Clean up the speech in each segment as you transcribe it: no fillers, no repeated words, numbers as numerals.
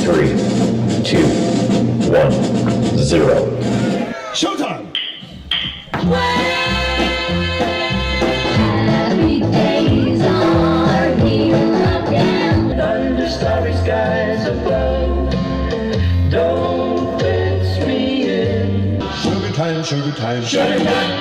3, 2, 1, 0. Showtime! Happy days are here again. Under starry skies above, don't fence me in. Sugar time, sugar time, Sugar time.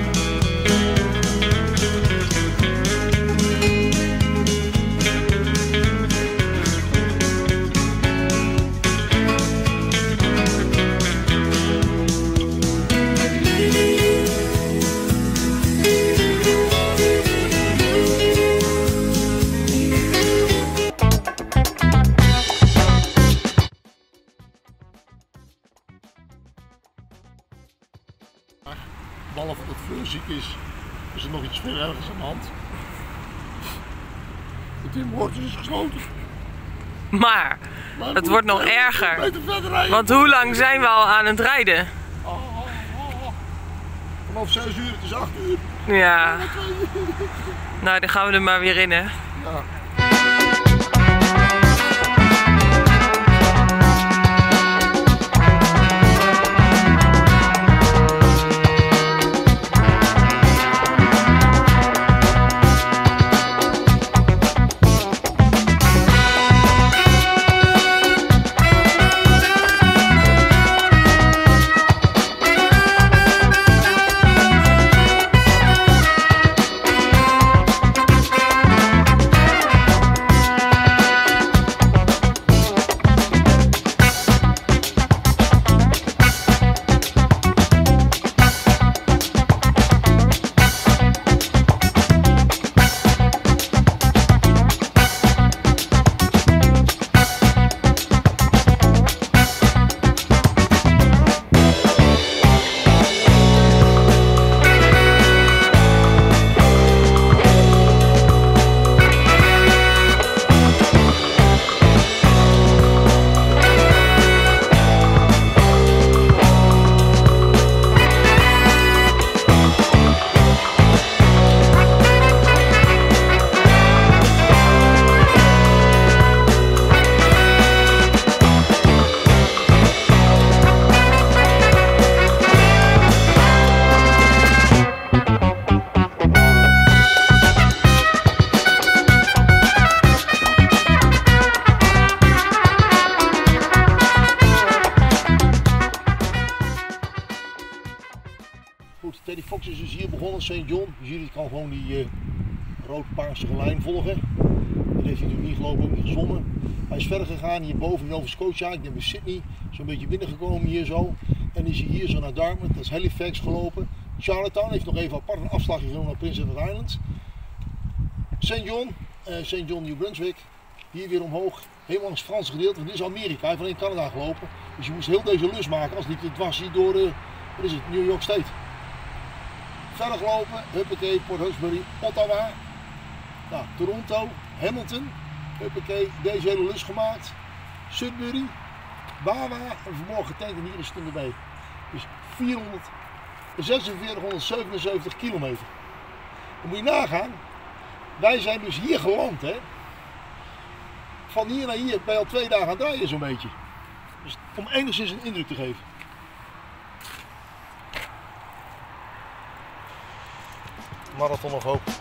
Behalve dat Fleur ziek is er nog iets veel ergens aan de hand. De Tim Hortons is gesloten. Maar het wordt nog erger. Want hoe lang zijn we al aan het rijden? Vanaf 6 uur, het is 8 uur. Ja. Nou, dan gaan we er maar weer in, hè. Ja. Goed, Teddy Fox is dus hier begonnen, St. John. Dus jullie kan gewoon die rood-paarse lijn volgen. Dat heeft hij natuurlijk niet gelopen, ook niet gezwommen. Hij is verder gegaan hier boven in Nova Scotia, ik denk bij Sydney. Zo'n beetje binnengekomen hier zo. En is hij hier zo naar Dartmouth, dat is Halifax gelopen. Charlottetown heeft nog even apart een afslagje genomen naar Prince Edward Island. St. John, New Brunswick. Hier weer omhoog, helemaal langs het Franse gedeelte, want dit is Amerika. Hij heeft alleen Canada gelopen. Dus je moest heel deze lus maken, als niet het was hier door wat is het, New York State. Verder gelopen, huppakee, Port Hawkesbury, Ottawa, nou, Toronto, Hamilton, huppakee, deze hele lus gemaakt, Sudbury, Wawa en vanmorgen getankt en hier is het erbij. Dus 4677 kilometer. Dan moet je nagaan, wij zijn dus hier geland, hè. Van hier naar hier ben je al 2 dagen aan het rijden zo'n beetje. Dus om enigszins een indruk te geven. Marathon nog hoop.